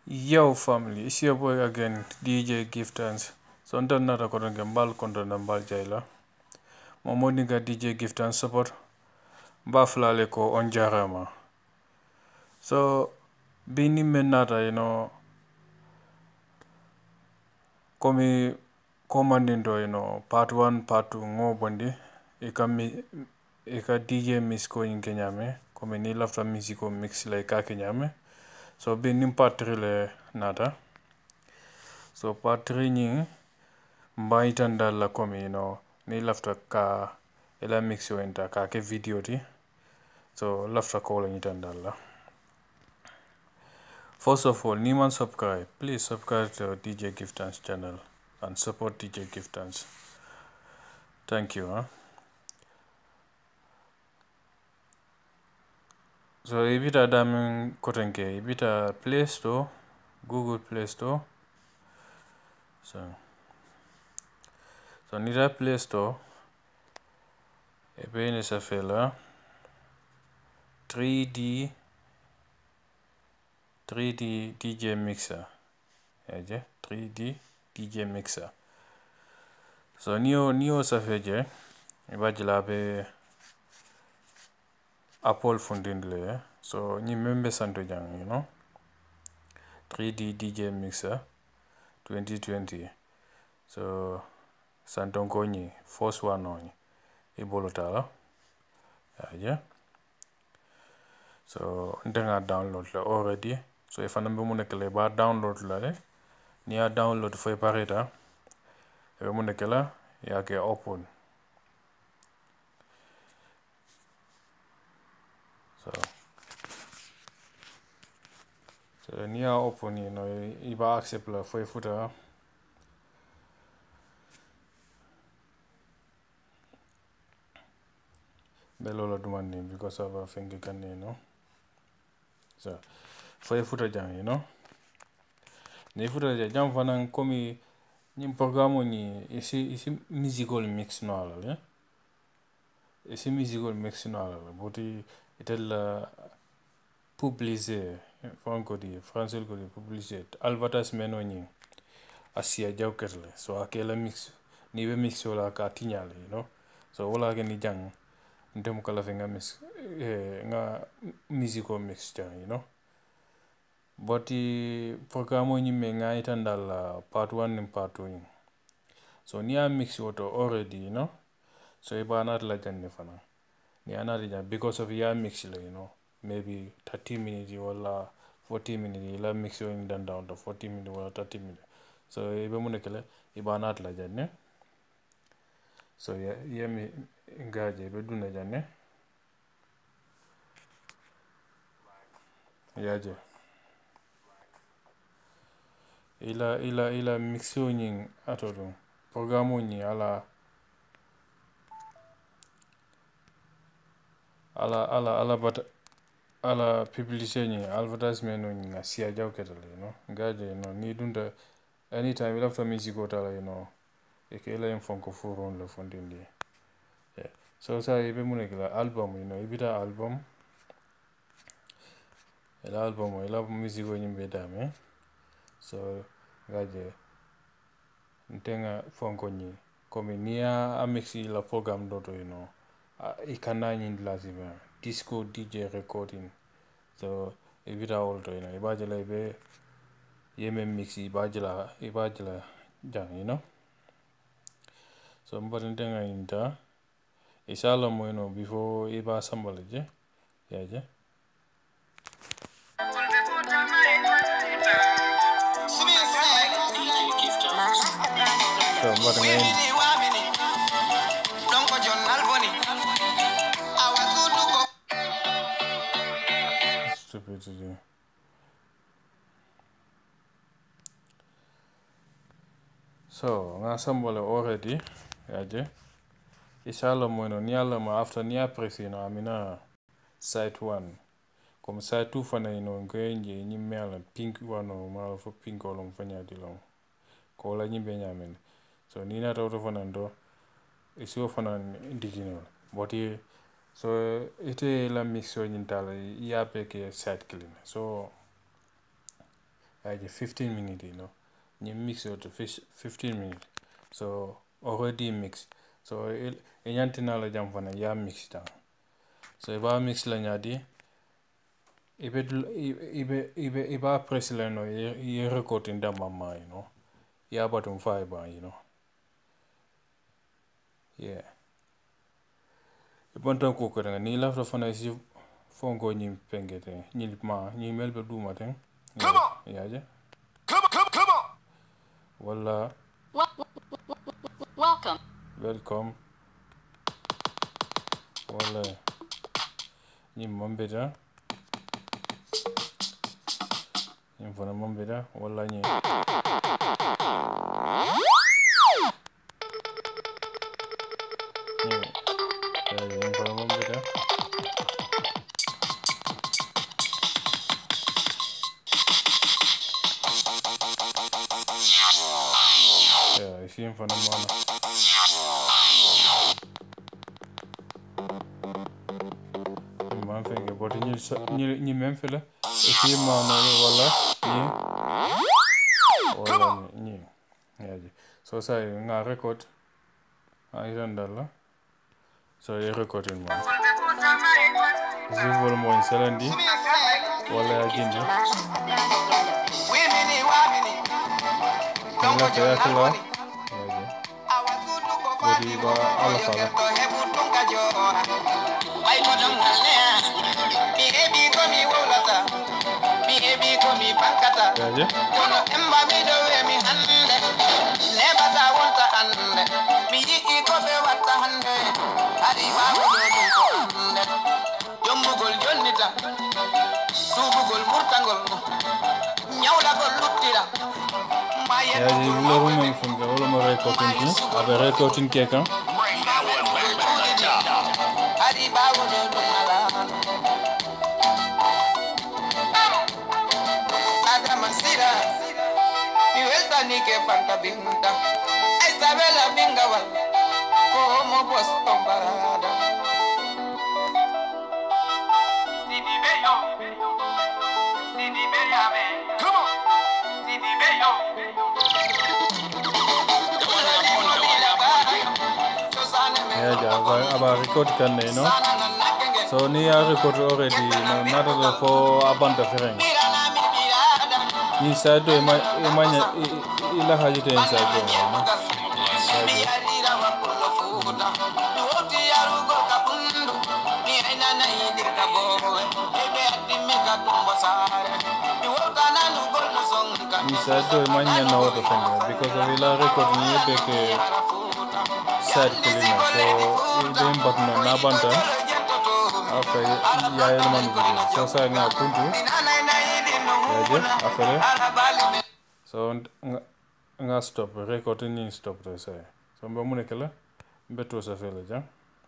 Yo family, it's your boy again, DJ Giftans. So nda na record ngembal kondo nambal jaila. Momoni ga DJ Giftans support. Bafla ko on jarama. So bini menata komi commanding part 1 part 2 ngo bondi eka DJ miss ko nyame komi ni lafta musico mix like ka nyame. So bini part 3 le nata. So part 3 ni mbaitanda la komi ni lafta ka ela mix yo enta ka ke video ti. So lafta ko la nyitanda la. First of all, Niman subscribe. Please subscribe to DJ Giftans channel and support DJ Giftans. Thank you. So ibita damin kotenke ibita Play Store, Google Play Store. So nira Play Store. Ebe ni sa fela 3D DJ Mixer. Eje 3D DJ Mixer. So niyo sa feje ibajila be Apple fundindle. So ni membe santo jang 3D DJ Mixer 2020. So santonko ni first one on ibolotala. Yeah. So ndenga download la already. So if anambe munekele ba download la niya download fo pareta. Ebe munekela yake open. So niya open iba accept la fo futa. Belola dumani because of a finger can So fo futa jang ni futa jang fanan komi ni programo ni isi musical mix no ala isi musical mix no ala boti itel publicité franco di français ko di publicité advertisement no ni asia jawkerle so akela mix ni be mix wala ka tinyale so wala ke ni jang ndem kala fe nga mix nga musical mix jang but programo ni me nga itandal part 1 and part 2 so niya mix auto already so iba not la janne fana ni anari jan because of ya mix la maybe 30 minutes wala 40 minutes la mix yo dan down to 40 minutes wala 30 minutes so ibe munekele iba not la janne so ya mi ngaje be duna janne yaje ila mixo nying atodo programo ni ala but ala publicité ni advertisement no ni asia jawketale ngaje ni dunda anytime you have to music tala e ke la fonko furon le fondindi yeah. So sa ibe munekala album ibita album ela music ni bedame so ngaje ntenga fonko ni komi niya amixi la program doto ikana ni lazima disco DJ recording so ibita olto ibajela ibe yeme mixi ibajela jang so mbaten tenga inta isala mo before iba sambaleje yaje so mbaten stupid to do. So nga sambale already yaje isala mo niala ma after niya presi amina site 1 comme site 2 fana ngenje ni mela pink wano ma fo pink olom fanya dilom ko la ni be nyamen so ni na to fana ndo iso fana digino boti so ite la mixo nyintala ya peke site clean so yaje 15 minutes ni mix it to 15 minutes so already mixed so nyantina la jam fana ya mix ta so iba mix la nyadi iba press la no ye record in da mama ya bottom fiber yeah bonton ko ko ni la fana si fongo ni pengete ni melbe duma ten yaje come on wala welcome wala ni mambeda ni fana mambeda wala ni Sim fana mana man fenge boti ni memfela sim mana wala ni yaji so say nga record ay randala so ye recording man zivol mo selandi wala gindi la kala bodi ba ala fala yaje kono emba mi do mi hande ne bata wonta hande mi yi ko be watta hande ari ma do ko hande jombugol jonnita tubugol murtangol nyawla gol luttira yaje lo men funga wala mo recording ki abe recording keka ari ba wodo mala Masira, mi vuelta ni que falta pinta. Esta vela pinga va como pues tombarada. Sidi bello, Sidi bella me. Come on, Sidi bello. Yeah, about record kan so ni record already no matter for abanda fereng. Inside do imanya ila hajite inside do inside do imanya na auto fenge because of ila record ni beke side kulina so idem batna na banta after ya elman video so sa nga kuntu yaje after so nga stop recording ni stop to say so mbe mune kala beto sa fele ja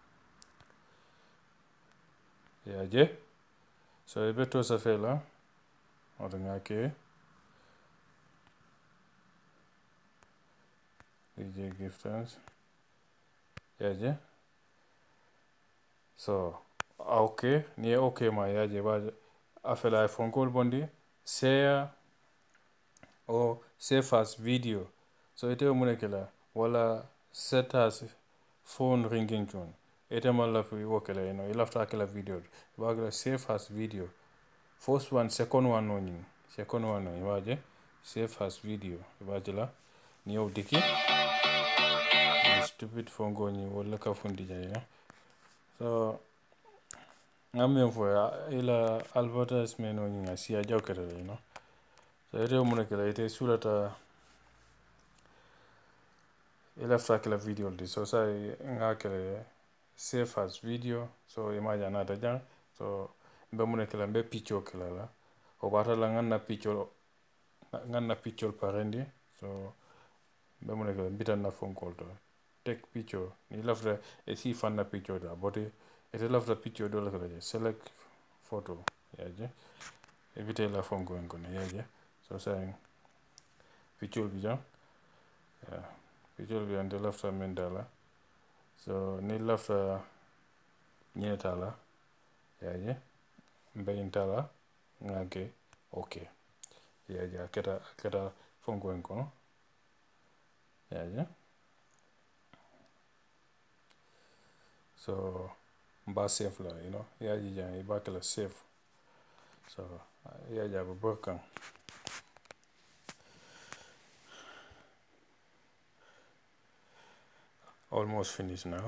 yaje so beto sa fele oda nga ke DJ gifters yaje so okay ni okay ma yaje ba afela iPhone call bondi share or save as video so ite mune kala wala set as phone ringing tone ite mala fi wokela ila after kala video bagala save as video first one second one no waje save as video wajela ni odiki stupid phone go ni wala ka fundi jaya so ngamen fo ila advertisement ni ngasi ajaw kala so ite mune kala ite sulata ila after kala video di so sai ngakele save as video so imagine na daja so mbe mune kala mbe picture kala la o bata la nganna picture parendi so mbe mune kala bitan na phone call to take picture ni lafta e si fanna picture da body ite lafta picture do la kala select photo yaje evite la phone go ngone yaje so sai picture bija picture bi ande lafta mendala so ni lafta nyetala yaje mbe intala ngake okay yaje keta fonko en kono yaje so mba safe la yaji jang iba kala safe so yaja ba burkan almost finished now.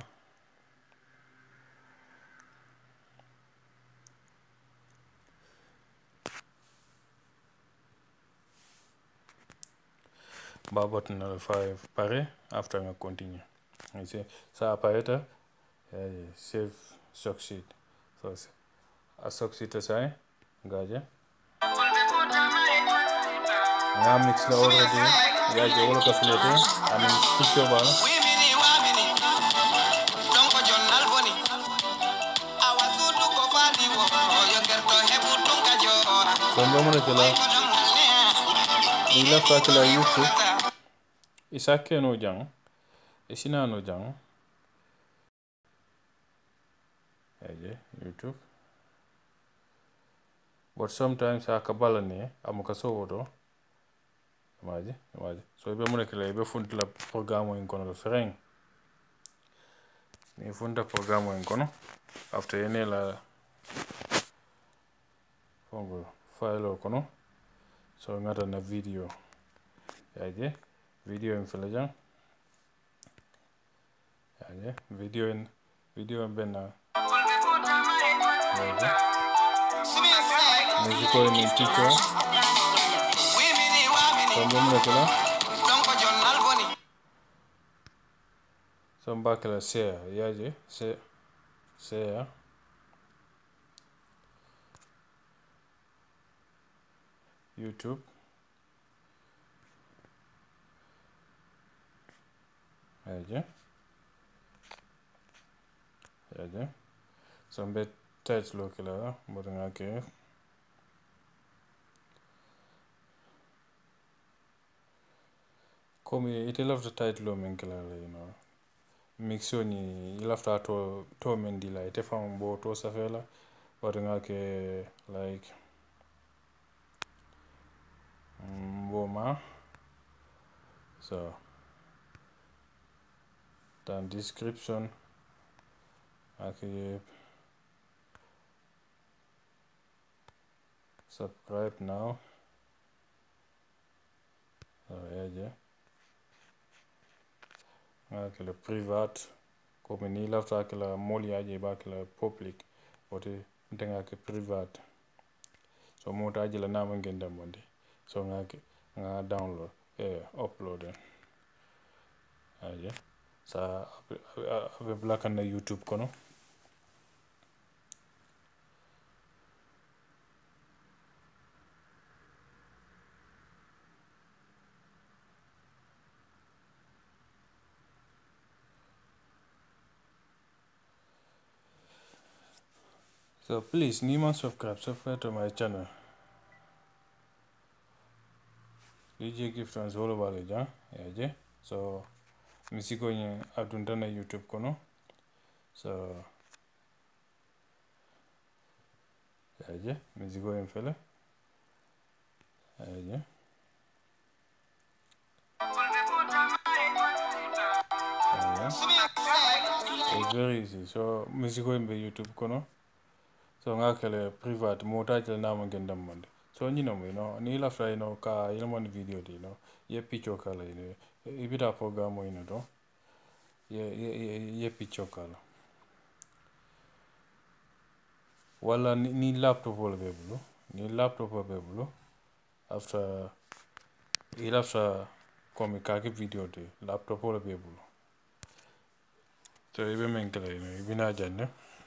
Ba button number 5 pare after I continue. You see, so apparatus save succeed. So a succeed to say gaje. Now mix la already. Gaje wala ka filete. I mean picture ba. So mbe mo kala. Ila fa kala YouTube. Isake no jang. Isina no jang. YouTube. But sometimes I kabala ne amukaso wodo. Imagine. So ibe mo kala ibe funtla programo in kono fereng. Ni funda programo in kono. After yene la fongo file kono. So ngata na video. Yaje video in filajan. Yaje video in benna. Musical in teacher. So mbom kala. So mbakala share yaje share. YouTube. Yaje. So mbe title kala mbodanga ke. Come it love the title men kala mixoni il after to mendi la ite fam bo to safela mbodanga ke like Boma. So then description okay, subscribe now. Okay, le private comme ni lafta ke la moli aje ba ke la public wote ntenga ke private so mota aje la nama ngenda monde so nga download upload aje sa abe black na YouTube kono. So please, Nima subscribe to my channel. DJ gift and solo baleja, yaje. So misiko nye adunda na YouTube kono. So yaje, misiko mfele. Yaje. It's very easy. So misiko mbe YouTube kono. So ngakele private mota jel nama ngenda monde. So ni la fry ka ilmon video di ye picho kala ibita programo do ye picho kala wala ni laptop wala bebulu after komi kaki video di laptop wala bebulu so ibe menkala ibina janne.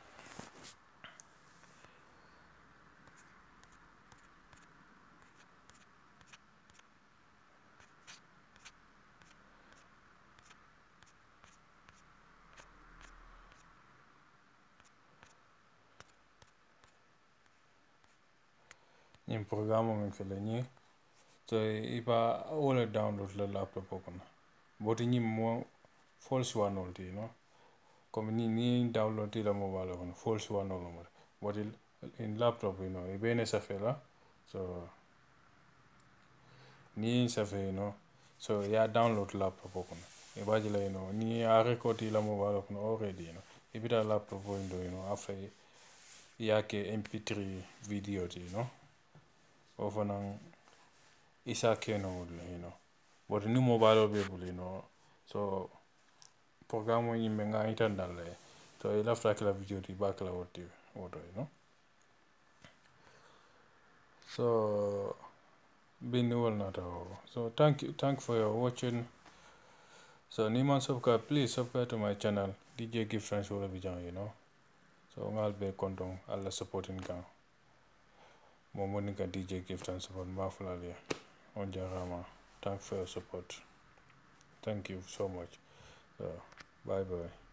In programo men fele ni so iba all download la laptop okona boti ni mo false one all comme ni download la mobile okona false one all mo but in laptop ibe ne safela so ni safe so ya download laptop kono e baji la ni a record la mobile kono already ibita laptop window after yake mp3 video o fanan isa keno wul but ni mobile be bul so programme yi me nga internet le so il after la video di bakla woto so been well not so thank for your watching. So Niman subscribe, please subscribe to my channel DJ Gift Friends all video so I'll be condom Allah supporting gang Momonika DJ Gift and support Mafulalia on Jarama. Thanks for your support. Thank you so much. Bye bye.